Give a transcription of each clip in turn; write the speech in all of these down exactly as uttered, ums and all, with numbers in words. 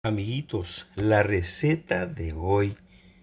Amiguitos, la receta de hoy,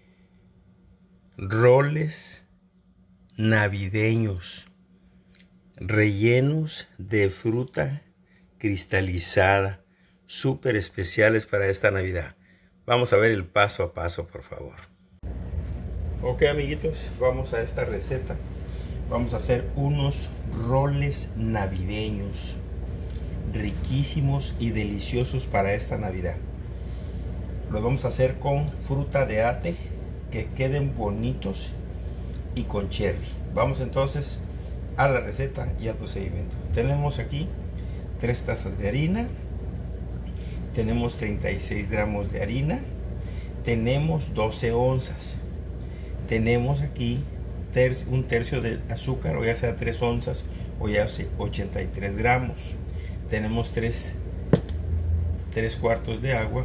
roles navideños rellenos de fruta cristalizada, súper especiales para esta Navidad. Vamos a ver el paso a paso, por favor. Ok, amiguitos, vamos a esta receta. Vamos a hacer unos roles navideños riquísimos y deliciosos para esta Navidad. Los vamos a hacer con fruta de ate, que queden bonitos, y con cherry. Vamos entonces a la receta y al procedimiento. Tenemos aquí tres tazas de harina, tenemos treinta y seis gramos de harina, tenemos doce onzas, tenemos aquí ter un tercio de azúcar, o ya sea tres onzas o ya sea ochenta y tres gramos, tenemos tres cuartos de agua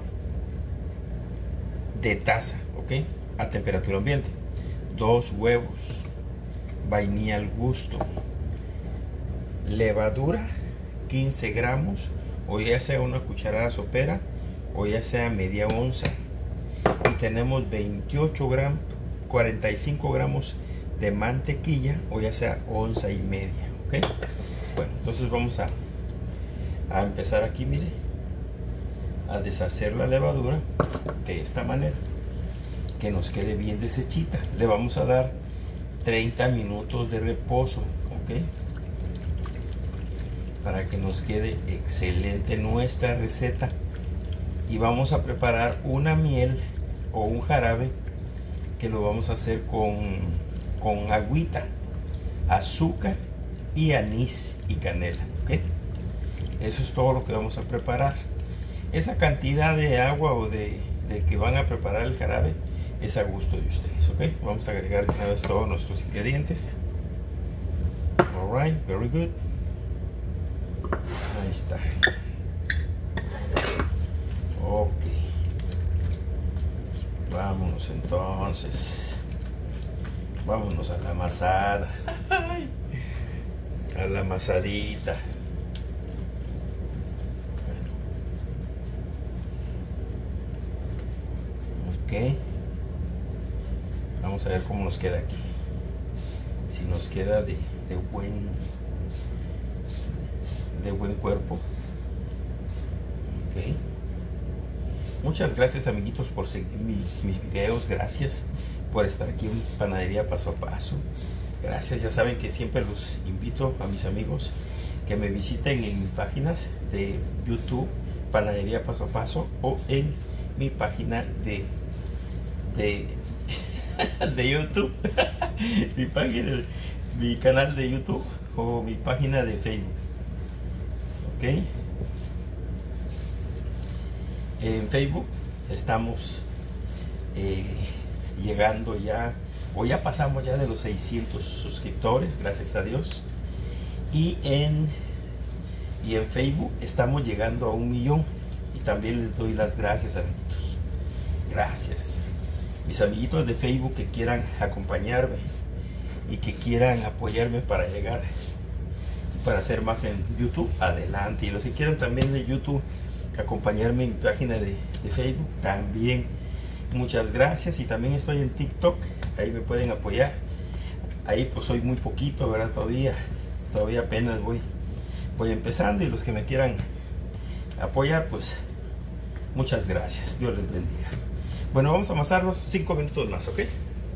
de taza, ok, a temperatura ambiente, dos huevos, vainilla al gusto, levadura quince gramos, o ya sea una cucharada sopera o ya sea media onza, y tenemos veintiocho gramos, cuarenta y cinco gramos de mantequilla, o ya sea onza y media, ok. Bueno, entonces vamos a, a empezar aquí, mire, a deshacer la levadura de esta manera, que nos quede bien deshechita. Le vamos a dar treinta minutos de reposo, ok, para que nos quede excelente nuestra receta. Y vamos a preparar una miel o un jarabe que lo vamos a hacer con, con agüita, azúcar y anís y canela, ok. Eso es todo lo que vamos a preparar. Esa cantidad de agua o de, de que van a preparar el jarabe es a gusto de ustedes, ok. Vamos a agregar de una vez todos nuestros ingredientes. Alright, very good. Ahí está. Ok. Vámonos entonces. Vámonos a la amasada. A la amasadita. Ok. Vamos a ver cómo nos queda aquí. Si nos queda de, de buen de buen cuerpo. Ok. Muchas gracias, amiguitos, por seguir mi, mis videos. Gracias por estar aquí en Panadería Paso a Paso. Gracias. Ya saben que siempre los invito a mis amigos que me visiten en mis páginas de YouTube, Panadería Paso a Paso, o en mi página de de, de YouTube, mi página, mi canal de YouTube, o mi página de Facebook, ok. En Facebook estamos eh, llegando ya, o ya pasamos ya de los seiscientos suscriptores, gracias a Dios. Y en y en Facebook estamos llegando a un millón, y también les doy las gracias, amiguitos. Gracias. Mis amiguitos de Facebook que quieran acompañarme y que quieran apoyarme para llegar, para hacer más en YouTube, adelante. Y los que quieran también de YouTube acompañarme en mi página de, de Facebook, también muchas gracias. Y también estoy en TikTok, ahí me pueden apoyar. Ahí pues soy muy poquito, ¿verdad? Todavía, todavía apenas voy, voy empezando, y los que me quieran apoyar, pues muchas gracias. Dios les bendiga. Bueno, vamos a amasarlos cinco minutos más, ¿ok?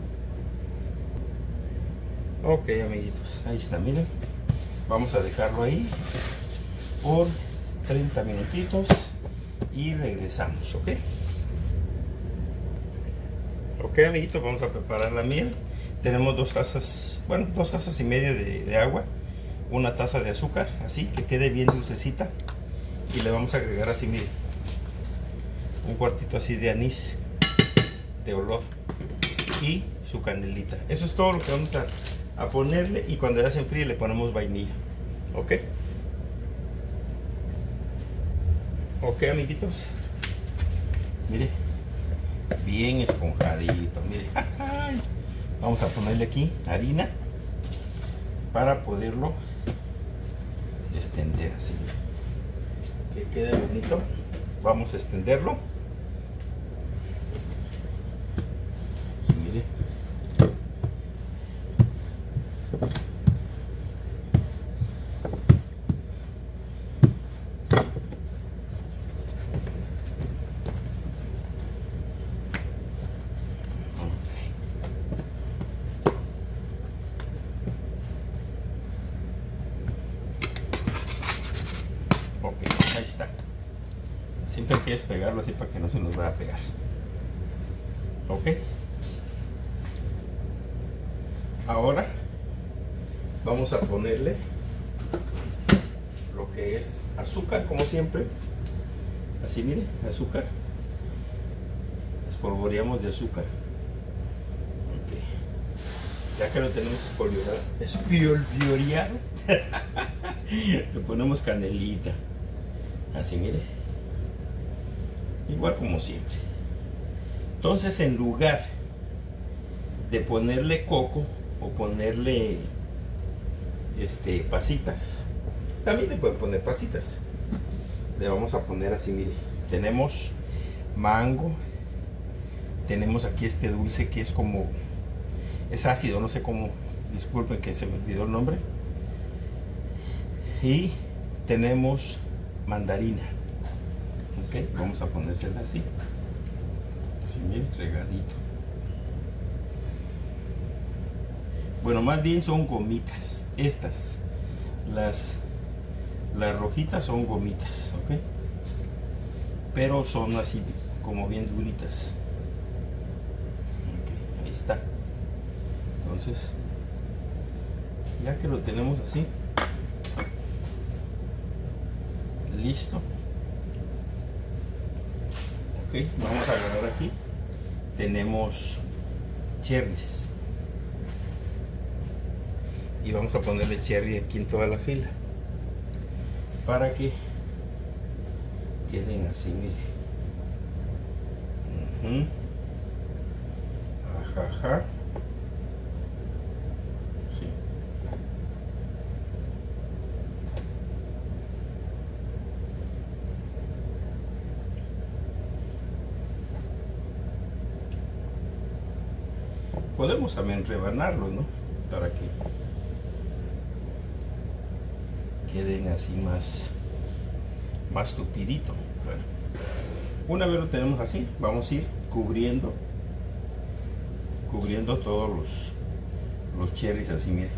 Ok, amiguitos, ahí está, miren. Vamos a dejarlo ahí por treinta minutitos y regresamos, ¿ok? Ok, amiguitos, vamos a preparar la miel. Tenemos dos tazas, bueno, dos tazas y media de, de agua, una taza de azúcar, así que quede bien dulcecita. Y le vamos a agregar así, miren, un cuartito así de anís de olor y su canelita. Eso es todo lo que vamos a, a ponerle, y cuando ya se enfríe le ponemos vainilla, ok. Ok, amiguitos, mire, bien esponjadito, mire. Vamos a ponerle aquí harina para poderlo extender así, que quede bonito. Vamos a extenderlo poquito hay que despegarlo así para que no se nos vaya a pegar. Ok. Ahora vamos a ponerle lo que es azúcar, como siempre. Así, mire, azúcar. Espolvoreamos de azúcar. Ok. Ya que lo tenemos espolvoreado, le ponemos canelita. Así, mire. Igual como siempre. Entonces, en lugar de ponerle coco o ponerle este pasitas, también le pueden poner pasitas. Le vamos a poner así, mire. Tenemos mango. Tenemos aquí este dulce que es como, es ácido, no sé cómo, disculpen que se me olvidó el nombre. Y tenemos mandarina. Ok, vamos a ponérsela así. Así, bien regadito. Bueno, más bien son gomitas. Estas, las, las rojitas son gomitas, ok. Pero son así como bien duritas. Ok, ahí está. Entonces, ya que lo tenemos así, listo. Ok, vamos a agarrar aquí. Tenemos cherries. Y vamos a ponerle cherry aquí en toda la fila. Para que queden así, mire. Uh-huh. Ajá, ajá. Sí. Podemos también rebanarlo, ¿no? Para que queden así más más tupidito. Bueno, una vez lo tenemos así, vamos a ir cubriendo cubriendo todos los los cherries así, mire.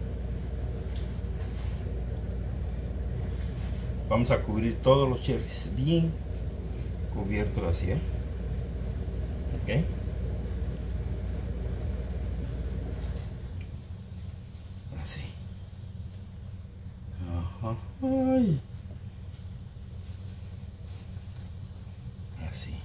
Vamos a cubrir todos los cherries bien cubiertos así, ¿eh? Ok. Así. Ajá. Ay. Así.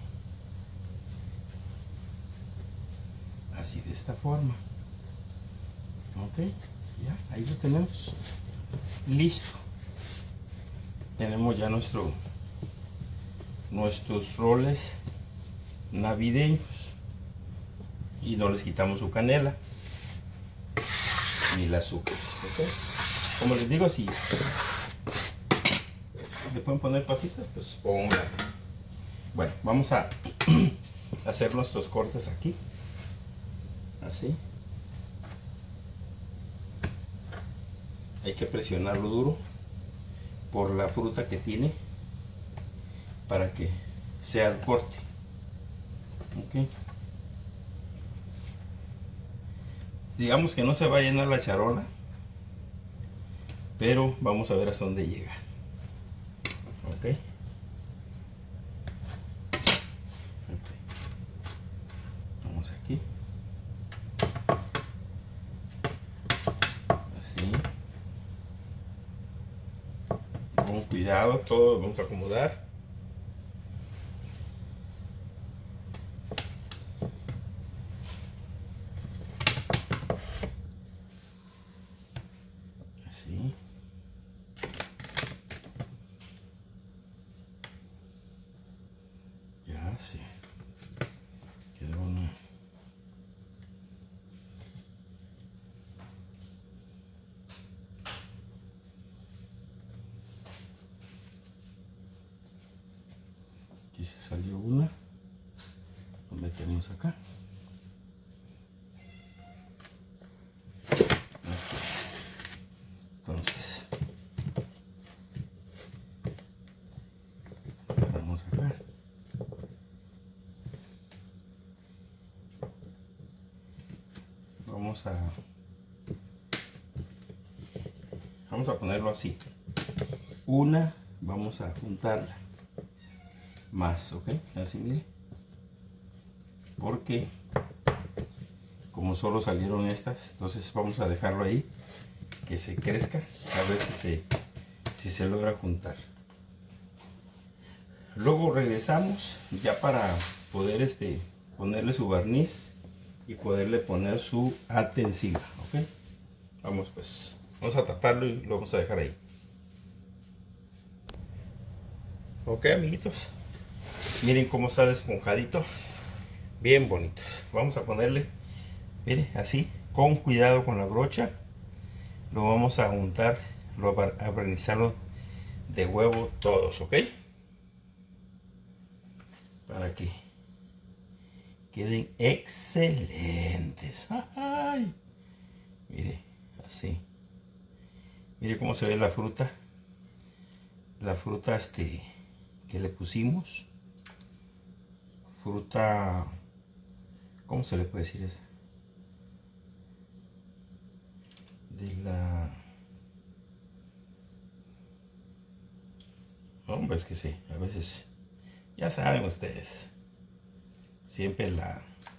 Así, de esta forma. Ok. Ya, ahí lo tenemos. Listo. Tenemos ya nuestro nuestros roles navideños. Y no les quitamos su canela ni el azúcar. ¿Okay? Como les digo, si le pueden poner pasitas, pues pongan. Bueno, vamos a hacer nuestros cortes aquí. Así. Hay que presionarlo duro por la fruta que tiene para que sea el corte. Ok. Digamos que no se va a llenar la charola, pero vamos a ver hasta dónde llega. Ok. Okay. Vamos aquí. Así. Con cuidado, todo vamos a acomodar. Así. Ya, sí. Quedó una. Aquí se salió una. Lo metemos acá. Entonces, vamos acá. Vamos a vamos a ponerlo así. Una, vamos a juntarla. más, ok, así mire, porque como solo salieron estas, entonces vamos a dejarlo ahí que se crezca, a ver si se, si se logra juntar. Luego regresamos ya para poder este, ponerle su barniz y poderle poner su ate encima, ok. Vamos pues, vamos a taparlo y lo vamos a dejar ahí. Ok, amiguitos, miren cómo está esponjadito, bien bonitos. Vamos a ponerle, mire, así, con cuidado con la brocha, lo vamos a untar, lo a barnizarlo de huevo todos, ok, para que queden excelentes. ¡Ay! Mire, así, mire cómo se ve la fruta, la fruta este que le pusimos, fruta, ¿cómo se le puede decir eso? De la, hombre, es que sí, a veces, ya saben ustedes, siempre la,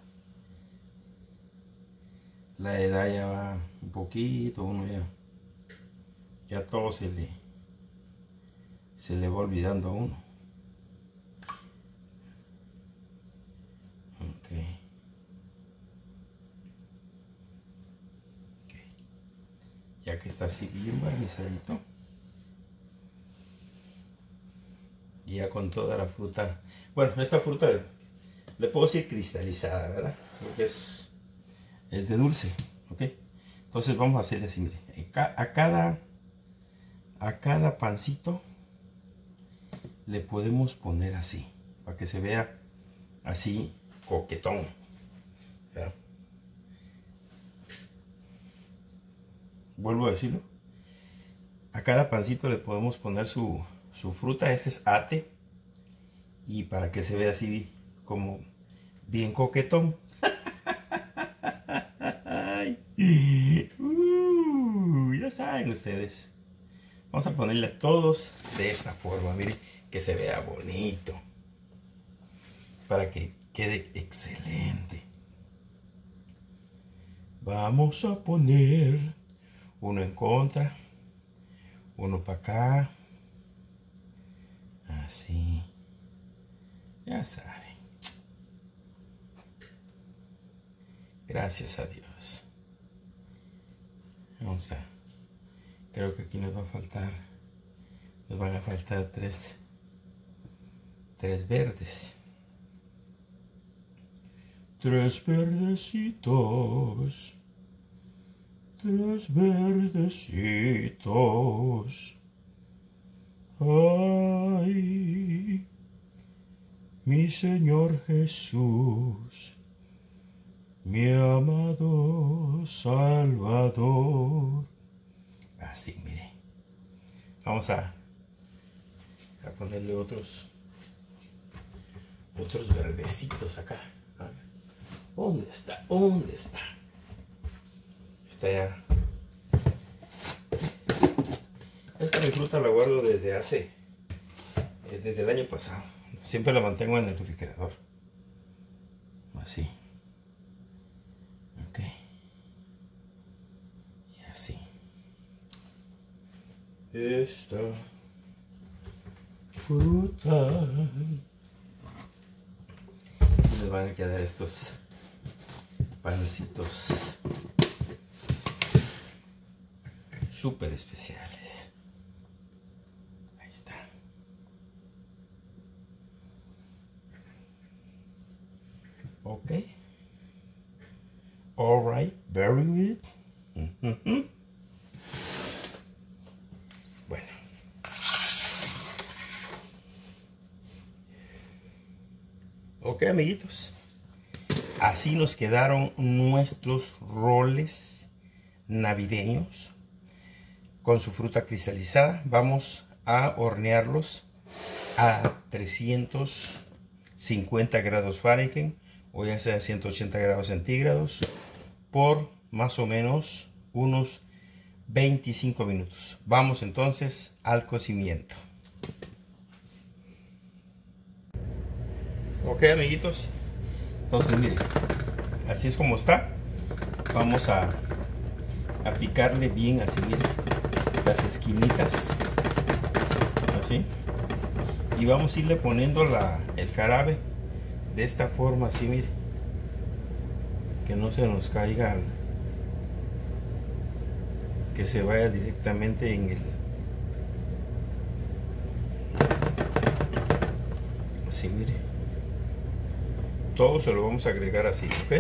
la edad ya va un poquito, uno ya, ya todo se le, se le va olvidando a uno. Okay. Okay. Ya que está así bien barnizadito, y ya con toda la fruta, bueno, esta fruta le puedo decir cristalizada, ¿verdad? Porque es, es de dulce, ok. Entonces vamos a hacerle así, mire, a cada a cada pancito le podemos poner así, para que se vea así coquetón, ¿ya? Vuelvo a decirlo, a cada pancito le podemos poner su, su fruta. Este es ate, y para que se vea así como bien coquetón. uh, ya saben ustedes, vamos a ponerle a todos de esta forma, miren, que se vea bonito, para que quede excelente. Vamos a poner uno en contra, uno para acá, así, ya saben. Gracias a Dios. Vamos a, creo que aquí nos va a faltar, nos van a faltar tres, tres verdes. Tres verdecitos, tres verdecitos. Ay, mi Señor Jesús, mi amado Salvador. Así, mire. Vamos a, a ponerle otros, otros verdecitos acá. ¿Dónde está? ¿Dónde está? Está ya. Esta mi fruta la guardo desde hace, eh, desde el año pasado. Siempre la mantengo en el refrigerador. Así. Ok. Y así. Esta fruta. Y les van a quedar estos pancitos súper especiales. Ahí está. Ok. All right. Very good. Mm-hmm. Bueno. Ok, amiguitos. Así nos quedaron nuestros roles navideños con su fruta cristalizada. Vamos a hornearlos a trescientos cincuenta grados Fahrenheit, o ya sea ciento ochenta grados centígrados, por más o menos unos veinticinco minutos. Vamos entonces al cocimiento. Ok, amiguitos, entonces miren, así es como está. Vamos a, a picarle bien así, miren, las esquinitas, así, y vamos a irle poniendo la, el jarabe de esta forma, así, miren, que no se nos caiga, que se vaya directamente en el, así, mire, todo se lo vamos a agregar así, ok.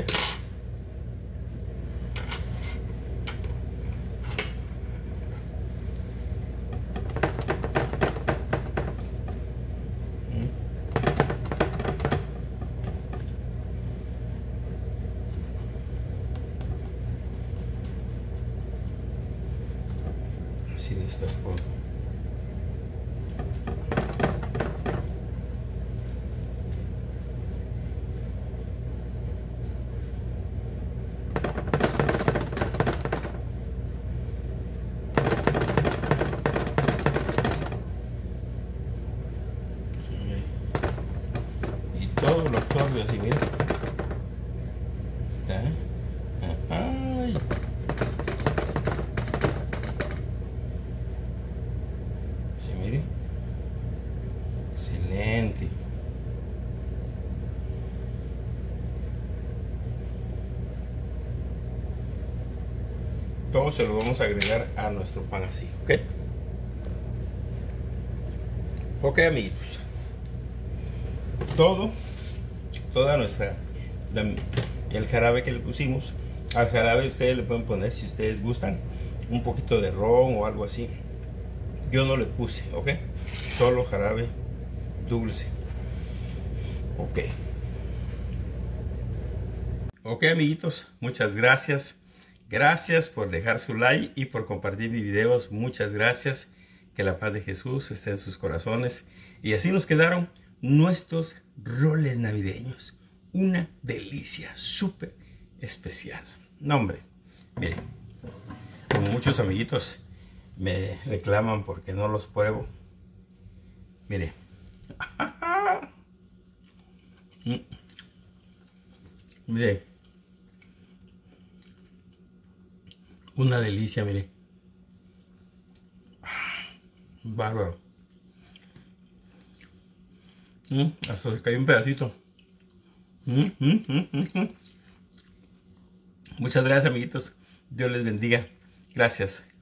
Así de esta forma. Y todo lo absorbe así, miren. ¿Está? Ay. Sí, mire. Excelente. Todo se lo vamos a agregar a nuestro pan así, ¿ok? Ok, amigos. Todo, toda nuestra, la, el jarabe que le pusimos, al jarabe ustedes le pueden poner, si ustedes gustan, un poquito de ron o algo así. Yo no le puse, ok, solo jarabe dulce. Ok, ok, amiguitos, muchas gracias. Gracias por dejar su like y por compartir mis videos. Muchas gracias. Que la paz de Jesús esté en sus corazones. Y así nos quedaron nuestros roles navideños. Una delicia súper especial. No, hombre, miren, como muchos amiguitos me reclaman porque no los pruebo. Mire. Mire. Una delicia, mire. Bárbaro. Mm, hasta se cayó un pedacito. Mm, mm, mm, mm, mm. Muchas gracias, amiguitos. Dios les bendiga. Gracias.